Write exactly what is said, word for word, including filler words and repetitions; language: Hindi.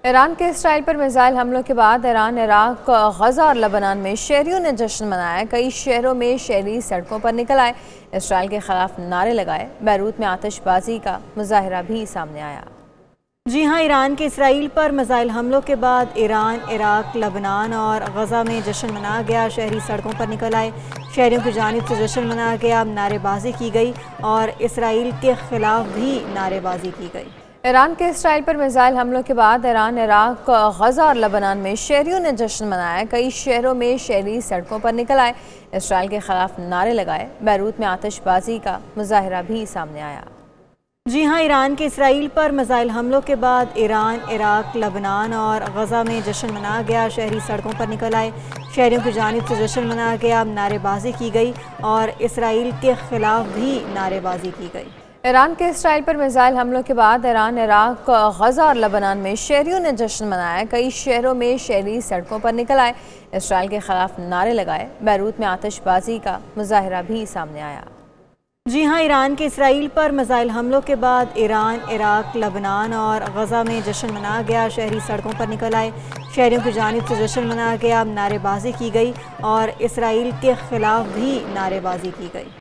ईरान के इसराइल पर मिसाइल हमलों के बाद ईरान, इराक, गजा और लबनान में शहरियों ने जश्न मनाया। कई शहरों में शहरी सड़कों पर निकल आए, इसराइल के खिलाफ नारे लगाए। बैरूत में आतिशबाजी का मुजाहरा भी सामने आया। जी हाँ, ईरान के इसराइल पर मिसाइल हमलों के बाद ईरान, इराक, लबनान और गजा में जश्न मनाया गया। शहरी सड़कों पर निकल आए, शहरियों की जानिब से जश्न मनाया गया, नारेबाजी की गई और इसराइल के खिलाफ भी नारेबाजी की गई। ईरान के इसराइल पर मिसाइल हमलों के बाद ईरान, इराक, गजा और लबनान में शहरियों ने जश्न मनाया। कई शहरों में शहरी सड़कों पर निकल आए, इसराइल के खिलाफ नारे लगाए। बैरूत में आतिशबाजी का मुजाहरा भी सामने आया। जी हाँ, ईरान के इसराइल पर मिसाइल हमलों के बाद ईरान, इराक, लबनान और गजा में जश्न मनाया गया। शहरी सड़कों पर निकल आए, शहरियों की जानिब से जश्न मनाया गया, नारेबाजी की गई और इसराइल के खिलाफ भी नारेबाजी की गई। ईरान के इसराइल पर मिसाइल हमलों के बाद ईरान, इराक, गजा और लबनान में शहरियों ने जश्न मनाया। कई शहरों में शहरी सड़कों पर निकल आए, इसराइल के खिलाफ नारे लगाए। बैरूत में आतिशबाजी का मुजाहरा भी सामने आया। जी हाँ, ईरान के इसराइल पर मिसाइल हमलों के बाद ईरान, इराक, लबनान और गजा में जश्न मनाया गया। शहरी सड़कों पर निकल आए, शहरियों की जानिब से जश्न मनाया गया, नारेबाजी की गई और इसराइल के खिलाफ भी नारेबाजी की गई।